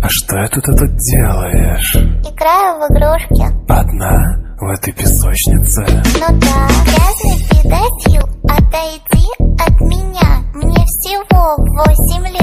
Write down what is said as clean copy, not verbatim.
что это ты тут делаешь? Играю в игрушки. Одна? В этой песочнице? Ну да. Грязный педофил, отойди от меня. Мне всего 8 лет.